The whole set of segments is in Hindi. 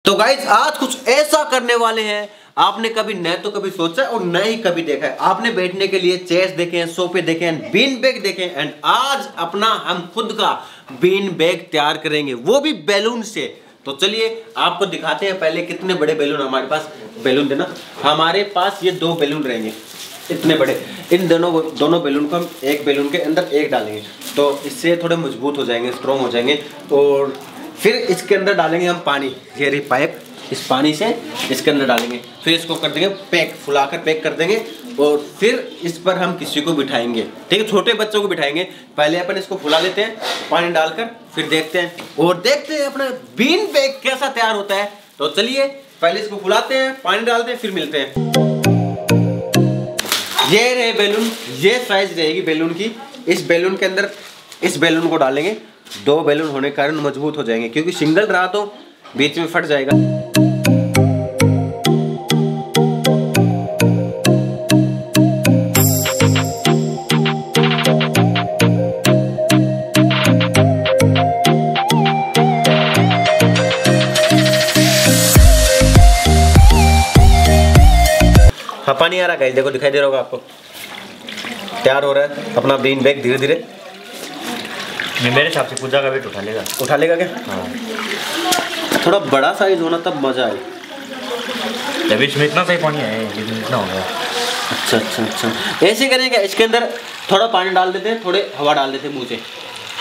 तो गाइज आज कुछ ऐसा करने वाले हैं आपने कभी न तो कभी सोचा और न ही कभी देखा है। आपने बैठने के लिए चेयर्स देखे हैं, सोफे देखे हैं, बीन बैग देखे हैं एंड आज अपना हम खुद का बीन बैग तैयार करेंगे, वो भी बैलून से। तो चलिए आपको दिखाते हैं पहले कितने बड़े बैलून हमारे पास। बैलून देना, हमारे पास ये 2 बैलून रहेंगे इतने बड़े। इन दोनों बैलून को हम एक बैलून के अंदर एक डालेंगे तो इससे थोड़े मजबूत हो जाएंगे, स्ट्रॉन्ग हो जाएंगे। और फिर इसके अंदर डालेंगे हम पानी, ये रही पाइप, इस पानी से इसके अंदर डालेंगे। फिर इसको कर देंगे पैक, फुलाकर पैक कर देंगे और फिर इस पर हम किसी को बिठाएंगे, ठीक है, छोटे बच्चों को बिठाएंगे। पहले अपन इसको फुला लेते हैं पानी डालकर, फिर देखते हैं और देखते हैं अपना बीन बैग कैसा तैयार होता है। तो चलिए पहले इसको फुलाते हैं, पानी डालते हैं, फिर मिलते हैं। ये रहे बैलून, ये साइज रहेगी बैलून की। इस बैलून के अंदर इस बैलून को डालेंगे। 2 बैलून होने के कारण मजबूत हो जाएंगे, क्योंकि सिंगल रहा तो बीच में फट जाएगा। हाँ पानी आ रहा है, देखो दिखाई दे रहा होगा आपको। तैयार हो रहा है अपना बीन बैग धीरे धीरे। मेरे हिसाब से पूजा का वेट उठा लेगा क्या? हाँ थोड़ा बड़ा साइज होना तब मजा आए। तभी इसमें इतना सही पानी है, लेकिन इतना हो गया। अच्छा ऐसे करेंगे, इसके अंदर थोड़ा पानी डाल देते हैं, थोड़े हवा डाल देते हैं मुँह से।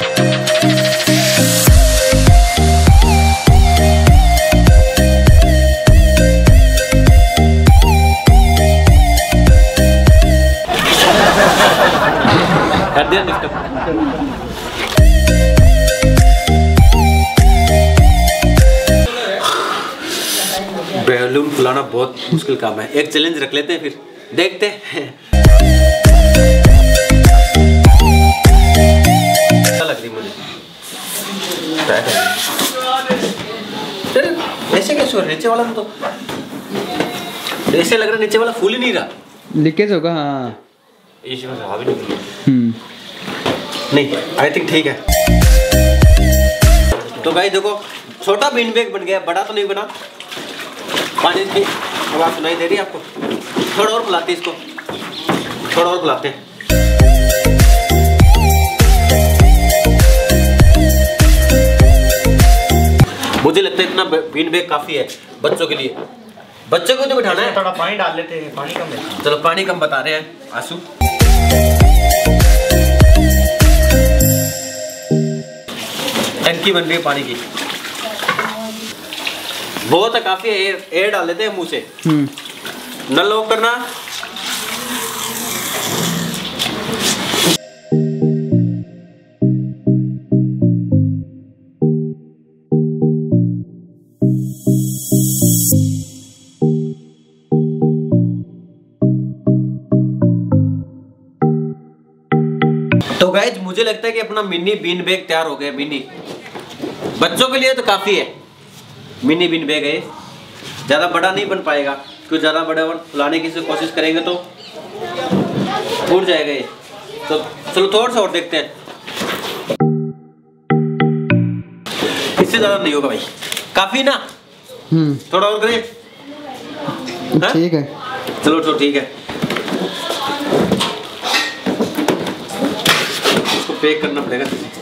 कर दिया लिफ्ट। बैलून फुलाना बहुत मुश्किल काम है, एक चैलेंज रख लेते हैं, फिर देखते हैं। अच्छा लग रही मुझे। ऐसे कैसे हो रहा है? नीचे वाला तो ऐसे लग रहा है, नीचे वाला फूल ही नहीं रहा, लीकेज होगा। हाँ इसमें हवा भी नहीं, आई थिंक ठीक है। तो भाई देखो छोटा बीन बैग बन गया, बड़ा तो नहीं बना। पानी की आवाज सुनाई दे रही है आपको? थोड़ा और फुलाते इसको, थोड़ा और फुलाते हैं। मुझे लगता है इतना बीन बैग काफी है बच्चों के लिए। बच्चों को तो बिठाना है, थोड़ा पानी डाल लेते हैं, पानी कम है। चलो पानी कम बता रहे हैं आंसू। टंकी बन रही है पानी की, बहुत है, काफी एयर डाल लेते हैं मुंह से। नल ऑफ करना। तो गाइज मुझे लगता है कि अपना मिनी बीन बैग तैयार हो गया। मिनी बच्चों के लिए तो काफी है, मिनी बीन बैग है। ज़्यादा बड़ा नहीं बन पाएगा, क्योंकि ज़्यादा बड़ा फुलाने की कोशिश करेंगे तो फूट जाएगा ये। तो चलो थोड़ा सा और देखते हैं। इससे ज़्यादा नहीं होगा भाई, काफ़ी ना। थोड़ा और करें? ठीक है, चलो ठीक है। इसको पैक करना पड़ेगा,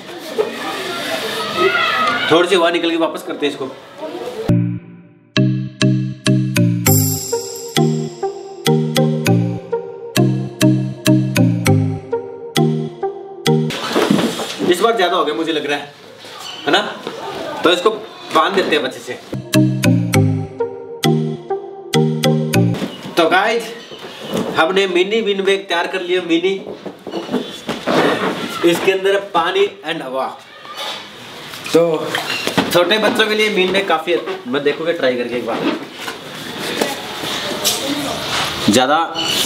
थोड़ी सी हवा निकल के वापस करते हैं इसको। इस बार ज्यादा हो गया मुझे लग रहा है ना? तो इसको बांध देते हैं अच्छे से। तो गाइस हमने मिनी बीन बैग तैयार कर लिया। मिनी, इसके अंदर पानी एंड हवा। तो छोटे बच्चों के लिए बीन बैग काफी है। मैं देखोगे ट्राई करके एक बार, ज्यादा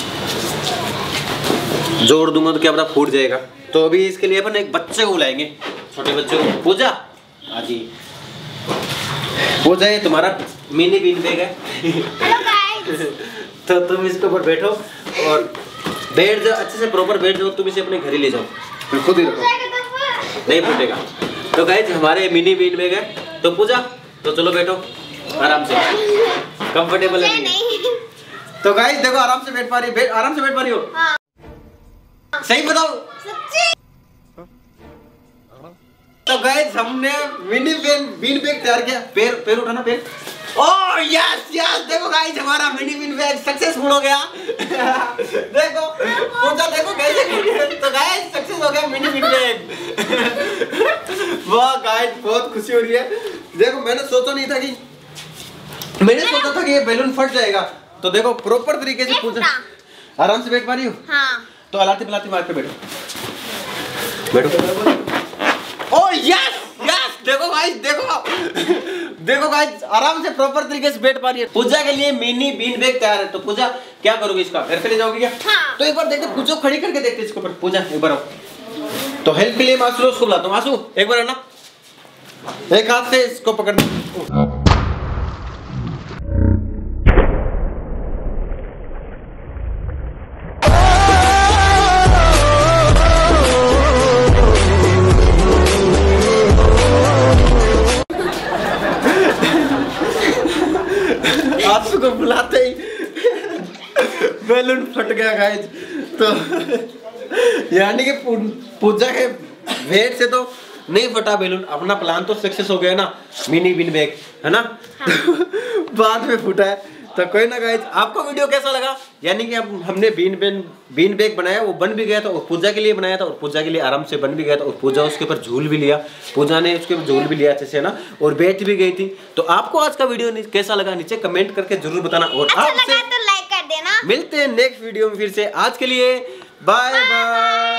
जोर दूंगा तो क्या पता फूट जाएगा। तो अभी इसके लिए अपन एक बच्चे को बुलाएंगे, छोटे बच्चे को। पूजा, हाँ जी पूजा, ये तुम्हारा मिनी बीन बैग है। तो तुम इसके ऊपर बैठो और बैठ जाओ, अच्छे से प्रॉपर बैठ जाओ। तुम इसे अपने घर ही ले जाओ, फिर खुद ही रखो, नहीं फूटेगा। तो गाइस हमारे मिनी बीन बैग है। तो पूजा, तो चलो बैठो। आराम से, कंफर्टेबल है नहीं। तो गाइस देखो आराम से बैठ पा रही, आराम से बैठ पा रही हो? हाँ। सही बताओ। सच्ची? तो गाइस हमने मिनी बीन बैग तैयार किया। पैर उठाना, पैर। ओह यस यस, देखो गाइस हमारा मिनी बीन बैग सक्सेसफुल हो गया। देखो पूजा, देखो कैसे। तो गाइस सक्सेस हो गया मिनी बीन बैग। वाह गाइस बहुत खुशी हो रही है। देखो मैंने सोचा था कि ये बैलून फट जाएगा। तो देखो प्रॉपर तरीके से पूजा आराम से बैठ पा रही हो। हाँ। तो अलाती पलाती मार के बैठो। ओह यस यस, देखो गाइस, देखो गाइस आराम से प्रॉपर तरीके से बैठ पा रही है। पूजा के लिए मिनी बीन बैग तैयार है। तो पूजा क्या करोगे, इसका घर पे ले जाओगे क्या? हाँ। तो एक बार देखते, पूजा खड़ी करके देखते इसके ऊपर। पूजा एक बार आओ। तो हेल्प के लिए मासू उसको बुलाता हूँ। मासू एक बार आना, एक हाथ से इसको पकड़ना। आंसू को बुलाते ही बैलून फट गया गाइस। तो यानी कि पूजा के वेट से तो नहीं फटा बैलून, अपना प्लान तो सक्सेस हो गया ना, मिनी बीन बैग है ना। हाँ। बाद में फूटा है। तो कोई ना गाइस, आपको वीडियो कैसा लगा? यानी कि अब हमने बीन बैग बनाया, वो बन भी गया था और पूजा के लिए बनाया था और पूजा के लिए आराम से बन भी गया था और पूजा उसके ऊपर झूल भी लिया, पूजा ने उसके ऊपर झूल भी लिया अच्छे से ना, और बैठ भी गई थी। तो आपको आज का वीडियो कैसा लगा नीचे कमेंट करके जरूर बताना और अच्छा आपसे लगा तो लाइक कर देना। मिलते हैं नेक्स्ट वीडियो में फिर से। आज के लिए बाय बाय।